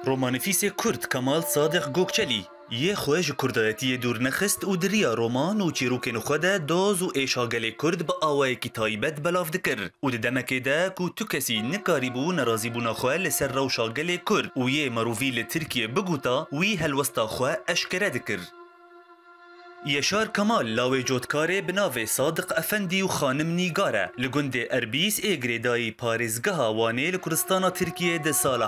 رومانفیس کرد کمال صادق گوکچلی یه خوش کردایتی دور نخست و دریا رومان و چیروکن خوده داز و ایشاگل کرد با آوای کی تایبت بلاف دکر و دمکه ده کو تو کسی نکاری بو نرازی بو نخواه لسر رو شاگل کرد و یه مروفی لترکیه بگوتا وی هلوستا خواه اشکره دکر. یشار کمال لاوی جودکاره بناوی صادق افندی و خانم نیگاره لگند اربیس ایگریدای پارزگاه وانه لکرستان ترکیه ده سال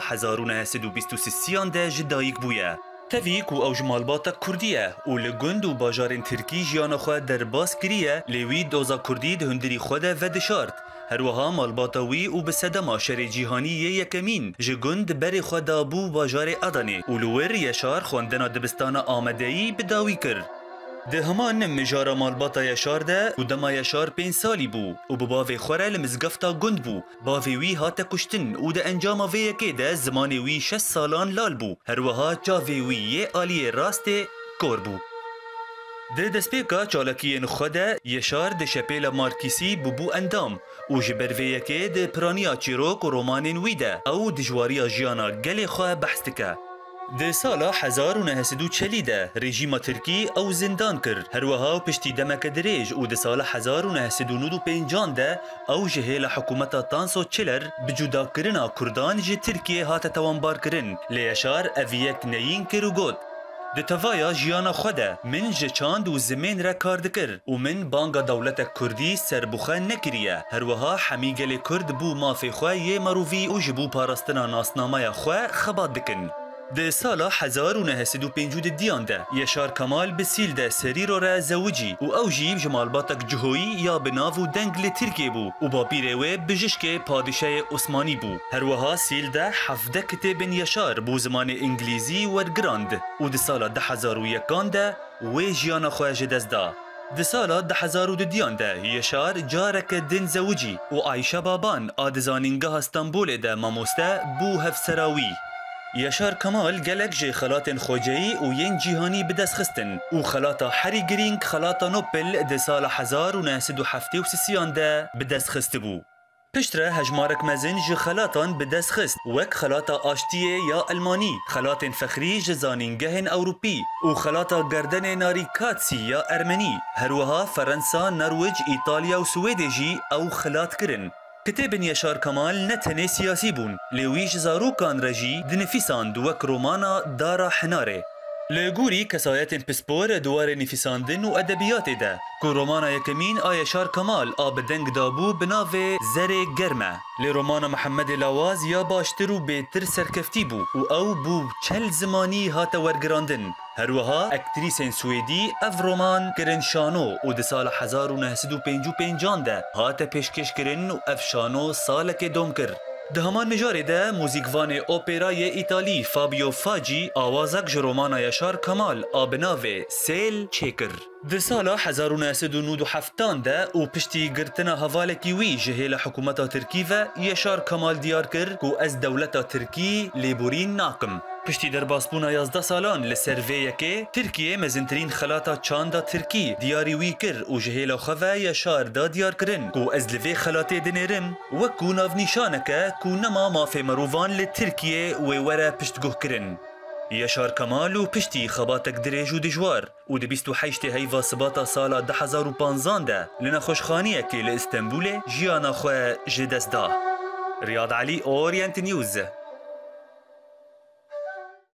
1923 ده جدایک بویه. تفیک و اوجمالباتا کردیه و لگند و باجار ترکی جیان خواه در باس کریه لیوی دوزا کردی ده هندری خواه و دشارت. هروها مالباتاوی و بسدما شر جیهانی یکمین جگند بر خواه دابو باجار ادانه و لور یشار خوندنا دبستان آمدهی بداوی کرد. ده همان مجارا مالباتا یشار ده و دما یشار 5 سالی بو و بباوی خوره لمزگفتا گند بو باوی وی هاتا کشتن و ده انجام وی که ده زمان وی 6 سالان لال بو هروها جاوی وی یه آلی راست کور بو. ده دسپیکا چالاکی نخوده یشار ده شپیل مارکیسی بو اندام و جبروی که ده پرانیا چیروک و رومانین وی ده او دجواریا جیانا گلی خواه بحثتکه. ده سالا 1940 ده رژیم ترکی او زندان کرد هروها پشتی دمک دریج و ده سالا 1995 ده او جهیل حکومت تانسو چلر بجودا کرنا کردان جه ترکیه هات توانبار کرن لیشار اویک نین کرو گود ده توایا جیانا خوده من جه چاند و زمین را کار دکر و من بانگا دولت کردی سربوخه نکریه هروها حمیگل کرد بو مافی خواه یه مروفی و جبو پارستنا ناسنامه خواه خبات دکن. ده سالا 1950 دیان ده یشار کمال بسیل ده سری رو را زوجی و او جیب جمالباتک جهوی یا بناو و دنگ لترکیه بو و با پیروه بجشک پادشه عثمانی بو هروها سیل ده 17 کتاب یشار بو زمان انگلیزی ورگراند و ده سالا 2001 ده و جیانا خواهج دست ده. ده سالا 2002 ده یشار جارک دن زوجی و عایشه بابان آدزانینگاه استانبول ده ماموسته بو هفسراوی. یشار کمال گلک جه خلات خوجهی و ین جیهانی بدست خستن و خلاتا هری گرینگ خلاتا نوبل ده سال 1937 ده بدست خست بو. پشتره هجمارک مزن جه خلاتان بدست خست وک خلاتا آشتیه یا المانی خلات فخری جه زانینگهن اوروپی و خلاتا گردن ناریکاتسی یا ارمنی هروها فرنسا نرویج ایتالیا و سویده جی او خلات کرن. کتاب یشار کمال نتنه سیاسی بون لیویش زاروکان رجی دنفیساند وک رومانا دارا حناره لگوری کسایت پسپور دوار نفیساندن و ادبیات ده که رومانا یکمین یشار کمال آب دنگ دابو بناو زر گرمه لی رومانا محمد لاواز یا باشتر و بیتر سرکفتی بو و او بو چل زمانی هات ورگراندن هروها اکتریسین سویدی اف رومان کرن شانو و ده سال 1955 ده هات پیشکش کرن و اف شانو سالک دوم کرد. ده همان نجاره ده موزیکوان اوپرای ایتالی فابیو فاجی آوازک جرومانا یشار کمال آبناوه سیل چیکر. ده سالا 1997 ده و پشتی گرتنا حوالکی وی جهیل حکومت ترکی و یشار کمال دیار کرد که از دولت ترکی لیبورین ناکم. پشتی در باسپونا 11 سالان لسرویه که ترکیه مزنترین خلاتا چاندا ترکی دیاری وی کر و جهیل خواه یشار دا دیار کرن که از لوی خلاته دنیرم و که ناو نیشانکه که نما مافی مروفان لترکیه و وره پشتگوه کرن. یشار کمال و پشتی خباتک دریج و دجوار و ده 28 هیوا سباتا سالا 2015 ده لنخوشخانیه که لإستنبول جیانا خواه جدست دا. ریاض علی اورینت نیوز.